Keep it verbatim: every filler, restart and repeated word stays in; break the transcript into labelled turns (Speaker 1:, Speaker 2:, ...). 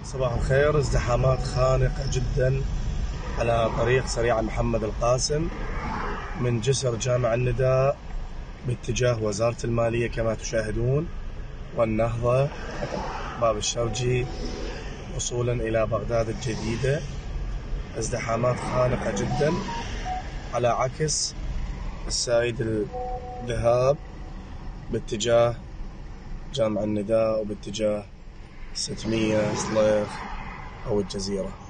Speaker 1: صباح الخير. ازدحامات خانقة جدا على طريق سريع محمد القاسم من جسر جامع النداء باتجاه وزارة المالية كما تشاهدون، والنهضة باب الشرجي وصولا إلى بغداد الجديدة. ازدحامات خانقة جدا على عكس السايد الذهاب باتجاه جامع النداء وباتجاه ستمية صليخ أو الجزيرة.